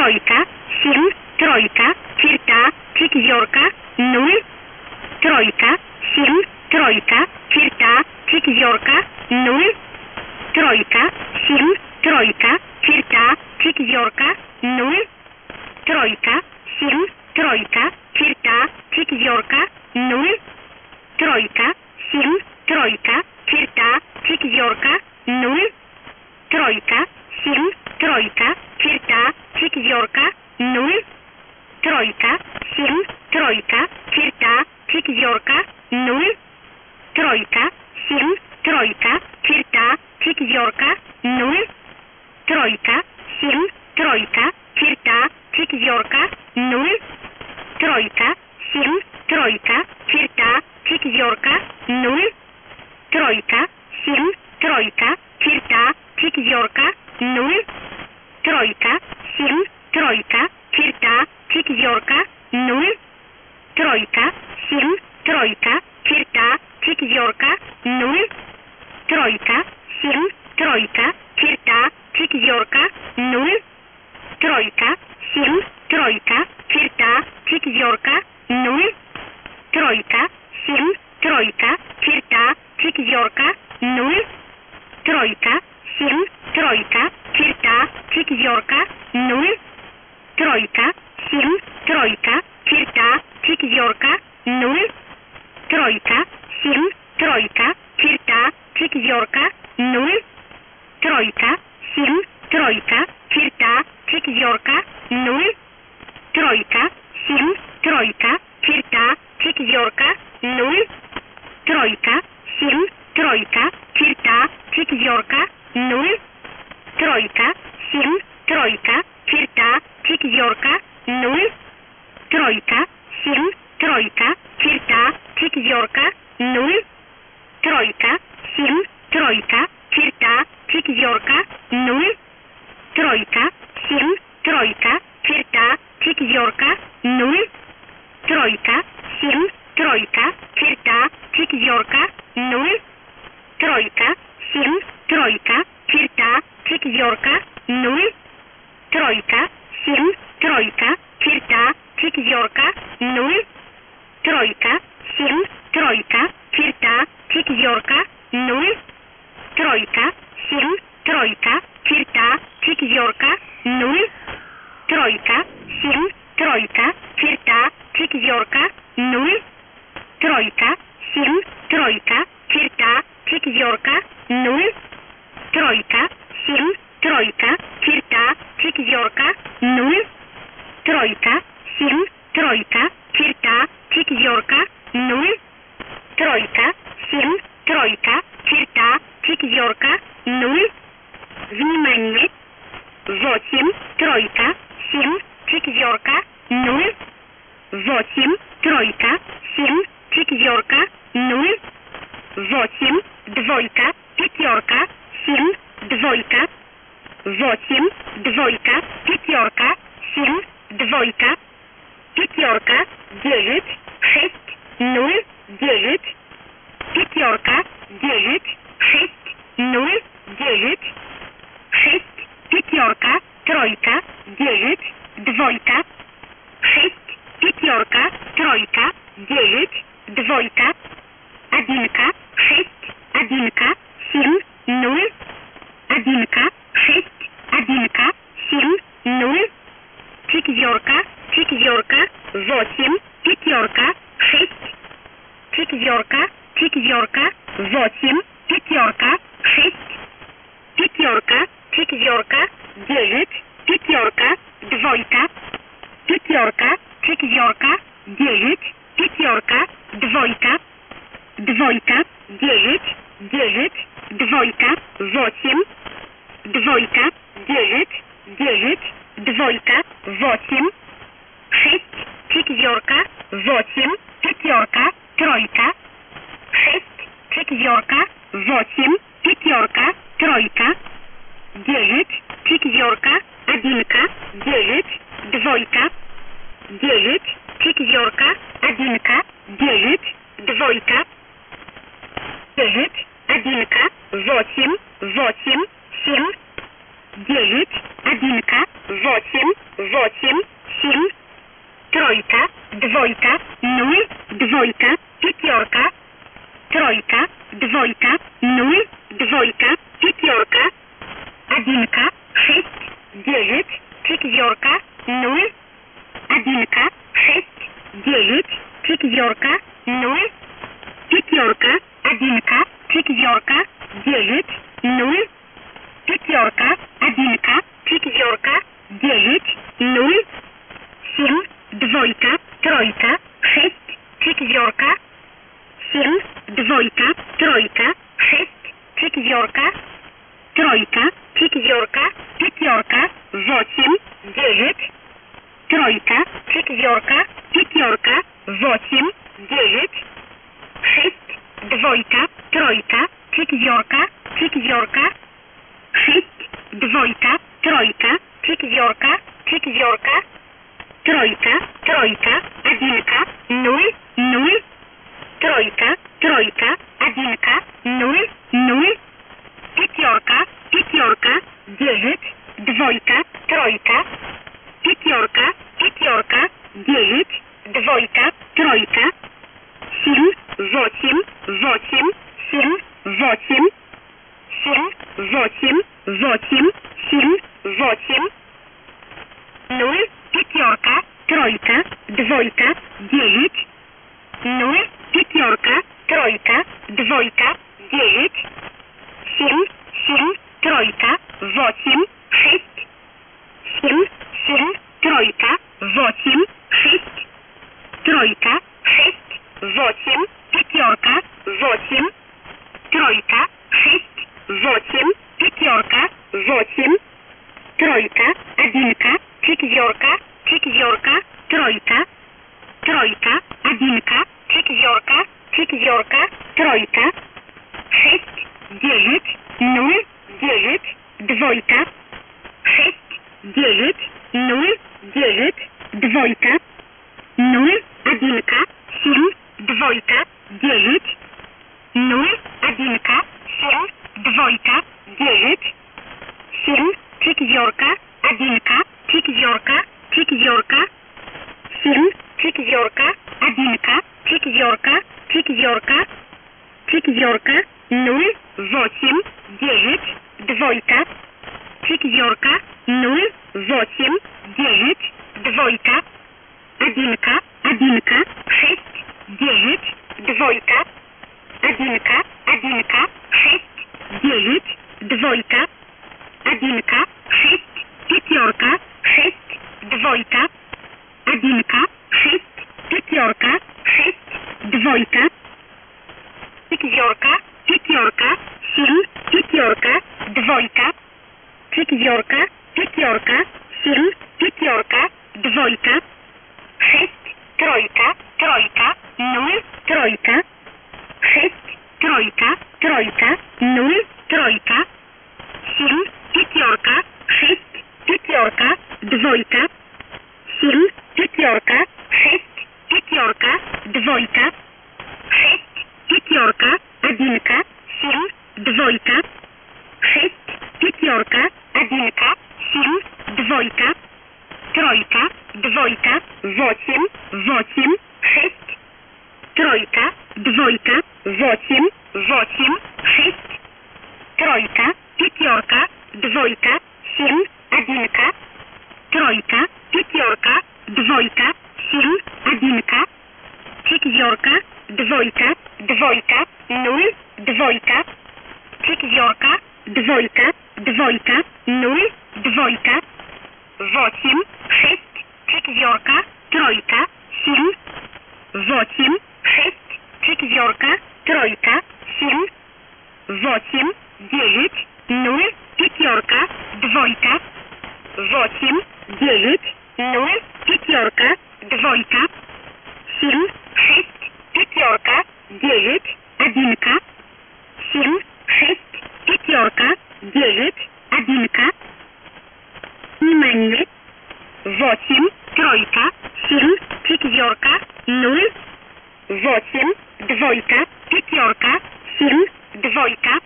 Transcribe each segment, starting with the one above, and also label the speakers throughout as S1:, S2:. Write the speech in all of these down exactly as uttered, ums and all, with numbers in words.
S1: тройка, семь, тройка, черта, четверка, нуль, тройка, семь, тройка, черта, четверка, нуль, тройка, семь, тройка, черта, четверка, нуль, тройка, семь, тройка, черта, четверка, нуль, тройка, семь, тройка, черта, четверка, нуль, тройка, семь, тройка, черта, четверка, нуль, тройка, семь, тройка, черта, четверка, нуль, тройка, семь, тройка, черта, четверка, нуль, тройка, семь, тройка, черта, четверка, нуль, тройка, семь, тройка, черта, четверка, нуль, тройка, семь, тройка, черта, четверка, нуль, тройка, семь, тройка, черта, четверка, нуль, тройка, семь, тройка, черта, четверка, нуль, тройка, семь, тройка, черта, четверка, нуль, тройка, семь, тройка, черта, четверка, нуль, тройка, семь, тройка, черта, четверка, нуль, тройка, семь, тройка, черта, четверка, нуль, тройка, семь, тройка, черта, четверка, нуль, тройка, семь, тройка, черта, четверка, нуль, тройка, семь, тройка, черта, четверка, нуль, тройка, семь, тройка, черта, четверка, нуль, тройка, семь, тройка, черта, четверка, нуль, тройка, семь, тройка, черта, четверка, нуль, тройка, семь, тройка, черта, четверка, нуль, тройка, семь, тройка, черта, четверка, нуль, тройка, семь, тройка, черта, четверка, нуль, тройка, семь, тройка, черта, четверка, нуль, тройка, семь, тройка, черта, четверка, нуль, тройка, семь, тройка, черта, четверка, нуль, тройка, семь, тройка, черта, четверка, нуль, тройка, семь, тройка, черта, четверка, нуль, тройка, семь, тройка, черта, четверка, нуль, тройка, семь, тройка, черта, четверка, нуль, тройка, семь, тройка, черта, четверка, нуль, тройка, семь, тройка, черта, четверка, нуль, тройка, семь, тройка, черта, четверка, нуль, внимание, восемь, тройка, семь, четверка, нуль, восемь, тройка, семь, четверка, нуль, восемь, двойка, пятерка, семь, двойка, восемь, двойка, пятерка, семь, двойка, пятерка, девять, шесть, нуль, девять, пятерка, девять, шесть, нуль, девять, шесть, пятерка, тройка, девять, двойка, шесть, пятерка, тройка, девять, двойка, одинка, шесть, одинка, семь, нуль, одинка, шесть, одинка, семь, нуль, четверка, четверка, восемь, пятерка, шесть, четверка, четверка, восемь, пятерка, шесть, пятерка, четверка, девять, пятерка, двойка, пятерка, четверка, девять, пятерка, двойка, двойка, девять, девять, двойка, восемь, двойка, девять, девять, двойка, восемь, шесть, четверка, восемь, пятерка, тройка, шесть, четверка, восемь, пятерка, тройка, девять, четверка, одинка, девять, двойка, девять, четверка, одинка, девять, двойка, девять, одинка, восемь, восемь, семь, девять, одинка, восемь, восемь, семь, тройка, двойка, нуль, двойка, пятерка, тройка, двойка, нуль, двойка, пятерка, одинка, шесть, девять, четверка, нуль, одинка, шесть, девять, четверка, нуль, пятерка, одинка, четверка, девять, нуль, пятерка, одинка, четверка, девять, нуль, семь, двойка, тройка, шесть, четверка, семь, двойка, тройка, шесть, четверка, тройка, четверка, пятерка, восемь, девять, тройка, четверка, пятерка, восемь, девять, шесть, двойка, тройка, четверка, четверка, шесть, двойка, тройка, четверка, четверка, тройка, тройка, одинка, нуль, нуль, тройка, тройка, одинка, нуль, нуль, пятерка, пятерка, девять, двойка, тройка, пятерка, пятерка, девять, двойка, тройка, семь, восемь, восемь, семь, восемь, семь, восемь, восемь, семь, восемь, нуль, пятерка, тройка, двойка, девять, нуль, пятерка, тройка, двойка, девять, семь, семь, тройка, восемь, шесть, семь, семь, тройка, восемь, шесть, тройка, шесть, восемь, пятерка, восемь, тройка, шесть, восемь, пятерка, восемь, тройка, одинка, четверка, четверка, тройка, тройка, одинка, четверка, четверка, тройка, шесть, девять, нуль, девять, двойка, шесть, девять, нуль, девять, двойка, нуль, одинка, семь, двойка, девять, нуль, одинка, семь, двойка, девять, семь, четверка, одинка, четверка, четверка, семь, четверка, одинка, четверка, четверка, четверка, нуль, восемь, девять, двойка, четверка, нуль, восемь, девять, двойка, одинка, одинка, шесть, девять, двойка, одинка, одинка, шесть, девять, двойка, одинка, шесть, пятерка, шесть, двойка, одинка, шесть, пятерка, шесть, двойка, четверка, пятерка, семь, пятерка, двойка, четверка, пятерка, семь, пятерка, двойка, шесть, тройка, тройка, нуль, тройка, шесть, тройка, тройка, нуль, тройка, семь, пятерка, шесть, пятерка, двойка, семь, пятерка, шесть, пятерка, двойка, шесть, пятерка, одинка, семь, двойка, шесть, пятерка, одинка, семь, двойка, тройка, двойка, восемь, восемь, шесть, тройка, двойка, восемь, восемь, шесть, тройка, пятерка, двойка, семь, одинка, тройка, пятерка, двойка, семь, одинка, четверка, двойка, двойка, нуль, двойка, четверка, двойка, двойка, нуль, двойка, восемь, шесть, четверка, тройка, семь, восемь, шесть, четверка, тройка, семь, восемь, девять, нуль, пятерка, двойка, восемь, девять, нуль, пятерка, двойка, семь, шесть, пятерка, девять, одинка, семь, шесть, пятерка, девять, одинка, внимание, восемь, тройка, семь, четверка, нуль, восемь, двойка, пятерка, семь, двойка,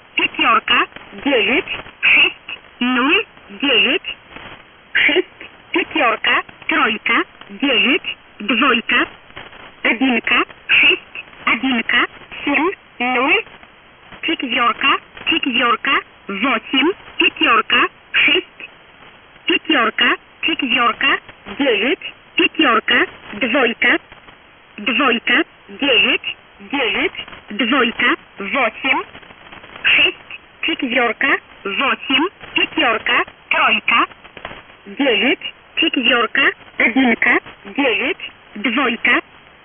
S1: пятерка, девять, шесть, нуль, девять, шесть, пятерка, шесть, пятерка, четверка, девять, пятерка, двойка, двойка, девять, девять, двойка, восемь, шесть, четверка, восемь, пятерка, тройка, девять, четверка, одинка, девять, двойка,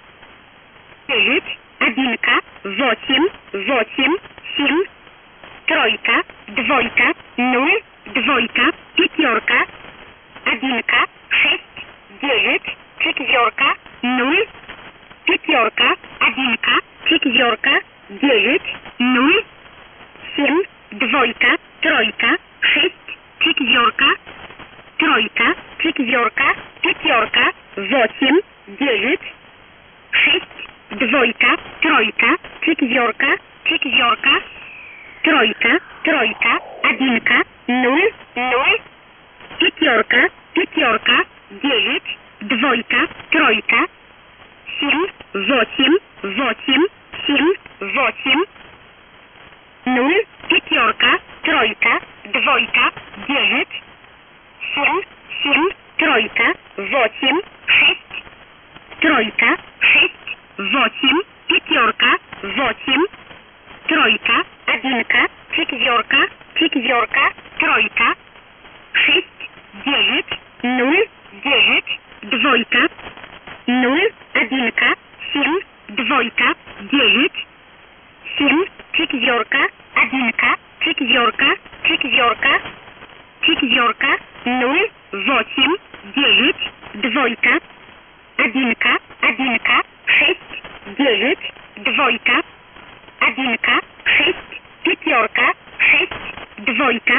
S1: девять, одинка, восемь, восемь, семь, тройка, двойка, ноль, двойка, пятерка, одинка, шесть, девять, четверка, ноль, пятерка, одинка, четверка, девять, ноль, семь, двойка, тройка, шесть, четверка, тройка, четверка, пятерка, восемь, девять, шесть, двойка, тройка, четверка, четверка, тройка, тройка, одинка, ноль, ноль, пятерка, пятерка, девять, двойка, тройка, семь, восемь, восемь, семь, восемь, ноль, пятерка, тройка, двойка, девять, семь, семь, тройка, восемь, шесть, тройка, шесть, восемь, пятерка, восемь, тройка, одинка, четверка, четверка, тройка, шесть, девять, ноль, девять, двойка, ноль, одинка, семь, двойка, девять, семь, четверка, одинка, четверка, четверка, четверка, ноль, восемь, девять, двойка, одинка, одинка, шесть, девять, двойка, одинка, шесть, пятерка, шесть, двойка,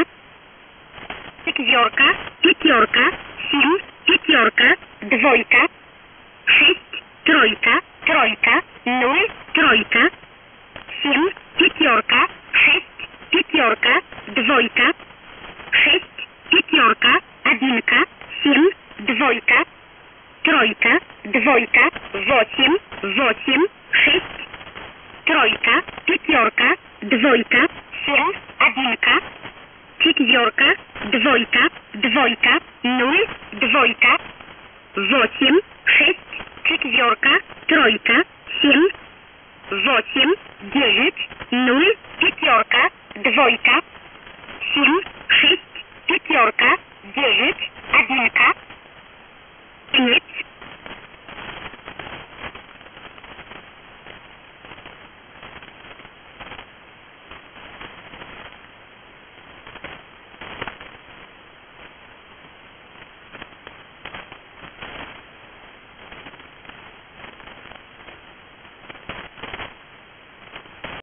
S1: четверка, пятерка, семь, пятерка, двойка, шесть, тройка, тройка, ноль, тройка, семь, пятерка, шесть, пятерка, двойка, шесть, пятерка, одинка, семь, двойка, тройка, двойка, восемь, восемь, шесть, тройка, пятерка, двойка, семь, одинка, четверка, двойка, двойка, ноль, двойка, восемь, шесть, четверка, тройка, семь, восемь, девять, ноль, пятерка, двойка, семь, шесть, пятерка, девять, одинка,